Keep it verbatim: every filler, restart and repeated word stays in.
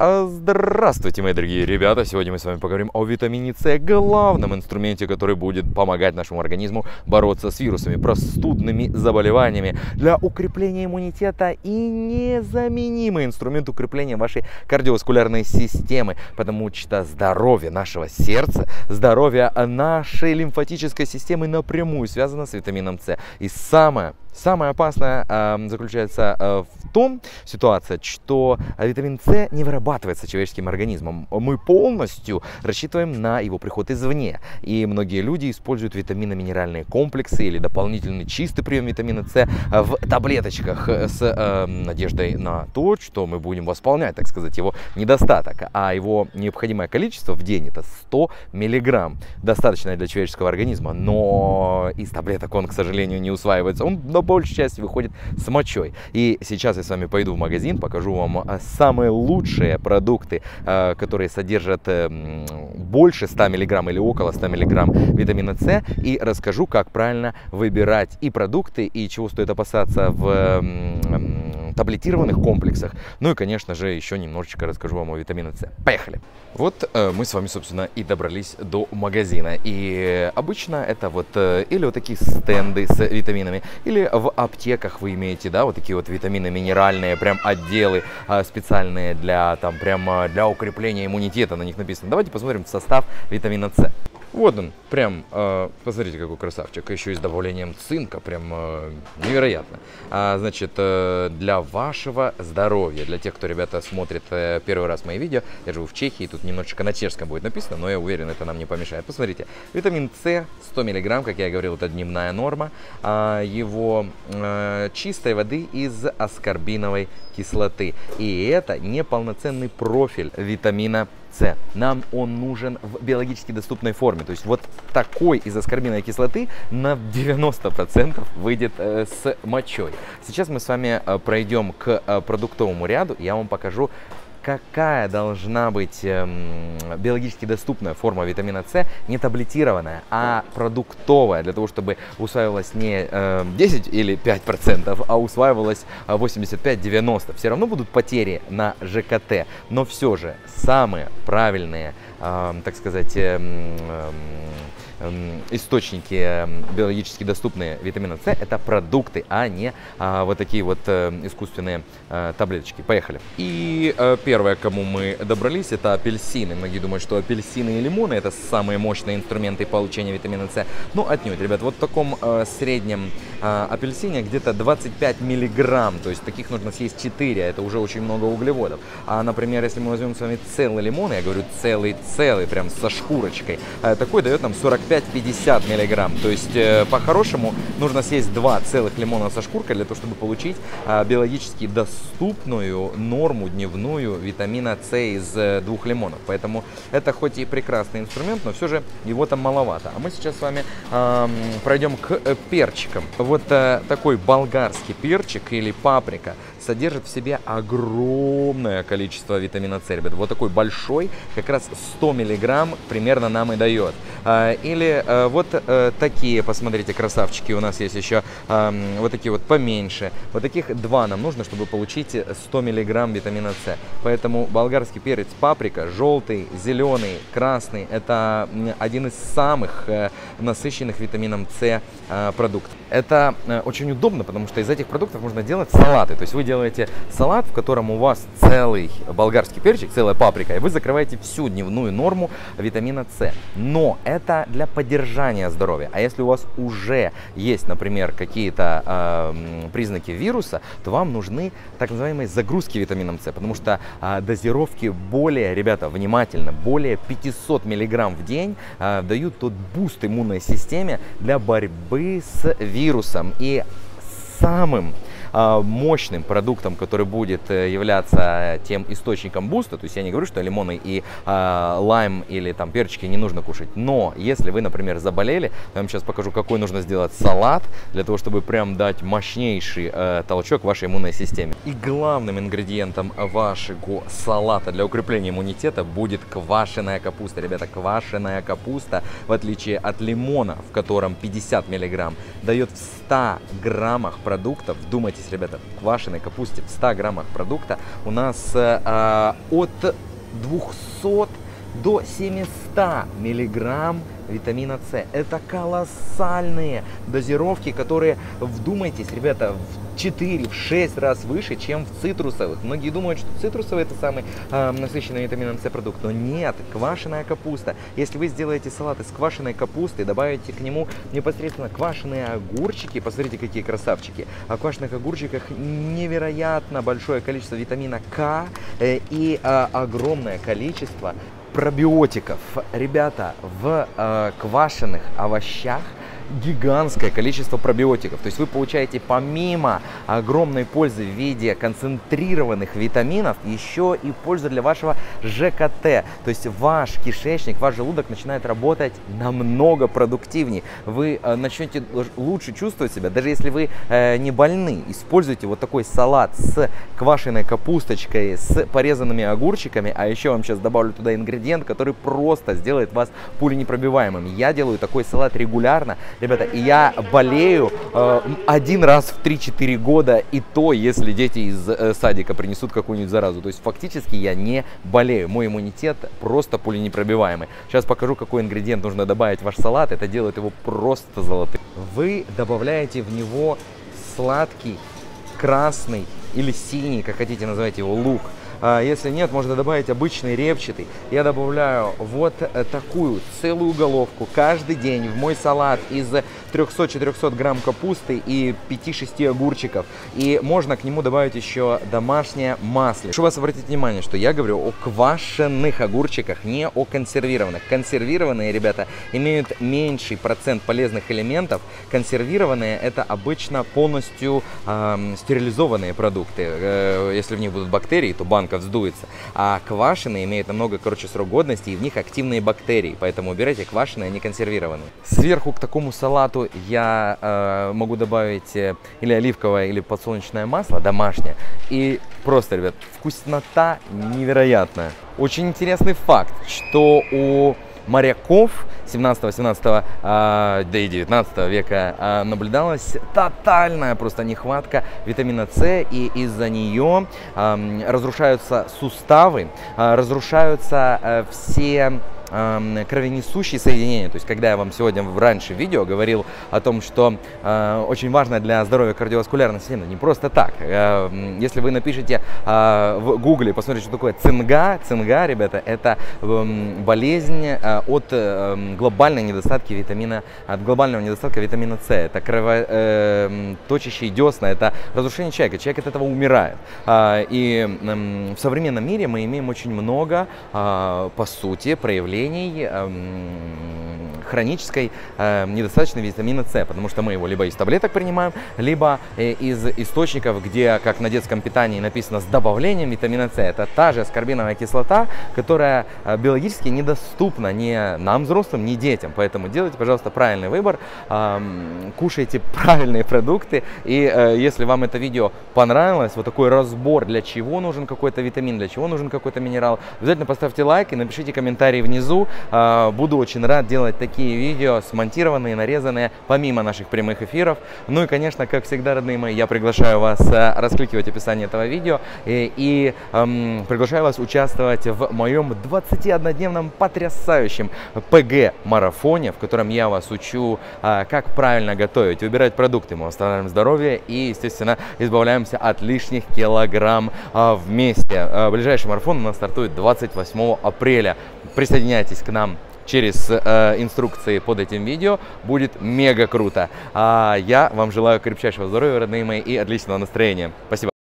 Здравствуйте, мои дорогие ребята! Сегодня мы с вами поговорим о витамине С, главном инструменте, который будет помогать нашему организму бороться с вирусами, простудными заболеваниями, для укрепления иммунитета и незаменимый инструмент укрепления вашей кардиоваскулярной системы, потому что здоровье нашего сердца, здоровье нашей лимфатической системы напрямую связано с витамином С. И самое Самое опасное э, заключается э, в том ситуация, что витамин С не вырабатывается человеческим организмом. Мы полностью рассчитываем на его приход извне. И многие люди используют витаминно-минеральные комплексы или дополнительный чистый прием витамина С в таблеточках с э, надеждой на то, что мы будем восполнять, так сказать, его недостаток. А его необходимое количество в день это сто миллиграмм. Достаточное для человеческого организма. Но из таблеток он, к сожалению, не усваивается. Он по большей части выходит с мочой. И сейчас я с вами пойду в магазин, покажу вам самые лучшие продукты, которые содержат больше ста миллиграмм или около ста миллиграмм витамина С, и расскажу, как правильно выбирать и продукты, и чего стоит опасаться в таблетированных комплексах. Ну и, конечно же, еще немножечко расскажу вам о витамине С. Поехали! Вот э, мы с вами, собственно, и добрались до магазина. И обычно это вот э, или вот такие стенды с витаминами, или в аптеках вы имеете, да, вот такие вот витамины минеральные, прям отделы э, специальные для, там, прямо для укрепления иммунитета. На них написано. Давайте посмотрим состав витамина С. Вот он, прям, э, посмотрите, какой красавчик, еще и с добавлением цинка, прям э, невероятно. А, значит, э, для вашего здоровья, для тех, кто, ребята, смотрит э, первый раз мои видео, я живу в Чехии, тут немножечко на чешском будет написано, но я уверен, это нам не помешает. Посмотрите, витамин С, сто миллиграмм, как я говорил, это дневная норма, а, его э, чистой воды из аскорбиновой кислоты. И это неполноценный профиль витамина С. Нам он нужен в биологически доступной форме. То есть вот такой из аскорбиновой кислоты на девяносто процентов выйдет э, с мочой. Сейчас мы с вами э, пройдем к э, продуктовому ряду. Я вам покажу, какая должна быть э, биологически доступная форма витамина С, не таблетированная, а продуктовая, для того, чтобы усваивалось не э, десять или пять процентов, а усваивалось восемьдесят пять — девяносто процентов. Все равно будут потери на ЖКТ, но все же самые правильные, э, так сказать, э, э, источники биологически доступные витамина С — это продукты, а не а, вот такие вот а, искусственные а, таблеточки. Поехали. И а, первое, к кому мы добрались, это апельсины. Многие думают, что апельсины и лимоны — это самые мощные инструменты получения витамина С. Но отнюдь, ребят, вот в таком а, среднем а, апельсине где-то двадцать пять миллиграмм, то есть таких нужно съесть четыре, это уже очень много углеводов. А, например, если мы возьмем с вами целый лимон, я говорю целый-целый, прям со шкурочкой, а, такой дает нам сорок пять — пятьдесят миллиграмм. То есть э, по-хорошему нужно съесть два целых лимона со шкуркой для того, чтобы получить э, биологически доступную норму дневную витамина С из э, двух лимонов. Поэтому это хоть и прекрасный инструмент, но все же его там маловато. А мы сейчас с вами э, пройдем к э, перчикам. Вот э, такой болгарский перчик или паприка содержит в себе огромное количество витамина С, ребят. Вот такой большой, как раз сто миллиграмм примерно нам и дает. Э, или э, вот э, такие, посмотрите, красавчики, у нас есть еще э, вот такие вот поменьше. Вот таких два нам нужно, чтобы получить сто миллиграмм витамина С. Поэтому болгарский перец, паприка, желтый, зеленый, красный, это один из самых э, насыщенных витамином С э, продуктов. Это э, очень удобно, потому что из этих продуктов можно делать салаты. То есть вы делаете салат, в котором у вас целый болгарский перчик, целая паприка, и вы закрываете всю дневную норму витамина С. Но это для поддержания здоровья. А если у вас уже есть, например, какие-то э, признаки вируса, то вам нужны так называемые загрузки витамином С, потому что э, дозировки более, ребята, внимательно, более пятисот миллиграмм в день э, дают тот буст иммунной системе для борьбы с вирусом. И самым мощным продуктом, который будет являться тем источником буста. То есть я не говорю, что лимоны и э, лайм или там перчики не нужно кушать, но если вы, например, заболели, я вам сейчас покажу, какой нужно сделать салат для того, чтобы прям дать мощнейший э, толчок вашей иммунной системе. И главным ингредиентом вашего салата для укрепления иммунитета будет квашеная капуста. Ребята, квашеная капуста, в отличие от лимона, в котором пятьдесят миллиграмм, дает в ста граммах продуктов, вдумайтесь, Вдумайтесь, ребята, в квашеной капусте в ста граммах продукта у нас э, от двухсот до семисот миллиграмм витамина С. Это колоссальные дозировки, которые, вдумайтесь, ребята, в четыре-шесть раз выше, чем в цитрусовых. Многие думают, что цитрусовый это самый э, насыщенный витамином С продукт, но нет, квашеная капуста. Если вы сделаете салат из квашеной капусты, добавите к нему непосредственно квашеные огурчики, посмотрите, какие красавчики. А в квашеных огурчиках невероятно большое количество витамина К э, и э, огромное количество пробиотиков. Ребята, в э, квашеных овощах гигантское количество пробиотиков. То есть вы получаете помимо огромной пользы в виде концентрированных витаминов, еще и пользу для вашего ЖКТ. То есть ваш кишечник, ваш желудок начинает работать намного продуктивнее. Вы э, начнете лучше чувствовать себя, даже если вы э, не больны. Используйте вот такой салат с квашеной капусточкой, с порезанными огурчиками, а еще вам сейчас добавлю туда ингредиент, который просто сделает вас пуленепробиваемым. Я делаю такой салат регулярно. Ребята, и я болею э, один раз в три-четыре года, и то, если дети из э, садика принесут какую-нибудь заразу. То есть фактически я не болею. Мой иммунитет просто пуленепробиваемый. Сейчас покажу, какой ингредиент нужно добавить в ваш салат. Это делает его просто золотым. Вы добавляете в него сладкий, красный или синий, как хотите называть его, лук. Если нет, можно добавить обычный репчатый. Я добавляю вот такую целую головку каждый день в мой салат из трёхсот-четырёхсот грамм капусты и пяти-шести огурчиков. И можно к нему добавить еще домашнее масло. Прошу вас обратить внимание, что я говорю о квашеных огурчиках, не о консервированных. Консервированные, ребята, имеют меньший процент полезных элементов. Консервированные — это обычно полностью э, стерилизованные продукты. Э, если в них будут бактерии, то банка вздуется. А квашеные имеют намного короче срок годности, и в них активные бактерии. Поэтому убирайте квашеные, а не консервированные. Сверху к такому салату я э, могу добавить э, или оливковое, или подсолнечное масло домашнее. И просто, ребят, вкуснота невероятная. Очень интересный факт, что у моряков семнадцатого-восемнадцатого, э, да и девятнадцатого века э, наблюдалась тотальная просто нехватка витамина С, и из-за нее э, разрушаются суставы, э, разрушаются э, все кровенесущие соединения. То есть, когда я вам сегодня в раньше видео говорил о том, что э, очень важно для здоровья кардиоваскулярной системы, не просто так. Э, если вы напишите э, в гугле, посмотрите, что такое цинга, цинга, ребята, это э, болезнь э, от э, глобальной недостатки витамина, от глобального недостатка витамина С. Это кровоточащие э, десна, это разрушение человека. Человек от этого умирает. Э, и э, в современном мире мы имеем очень много, э, по сути, проявлений хронической э, недостаточной витамина С, потому что мы его либо из таблеток принимаем, либо э, из источников, где, как на детском питании написано, с добавлением витамина С. Это та же аскорбиновая кислота, которая э, биологически недоступна ни нам, взрослым, ни детям. Поэтому делайте, пожалуйста, правильный выбор, э, кушайте правильные продукты. И э, если вам это видео понравилось, вот такой разбор, для чего нужен какой-то витамин, для чего нужен какой-то минерал, обязательно поставьте лайк и напишите комментарий внизу. Буду очень рад делать такие видео, смонтированные, нарезанные, помимо наших прямых эфиров. Ну и, конечно, как всегда, родные мои, я приглашаю вас раскликивать описание этого видео и, и эм, приглашаю вас участвовать в моем двадцатиоднодневном потрясающем ПГ-марафоне, в котором я вас учу, э, как правильно готовить, выбирать продукты, мы восстанавливаем здоровье и, естественно, избавляемся от лишних килограмм э, вместе. Э, ближайший марафон у нас стартует двадцать восьмого апреля. Присоединяйтесь к нам через э, инструкции под этим видео, будет мега круто. А я вам желаю крепчайшего здоровья, родные мои, и отличного настроения. Спасибо.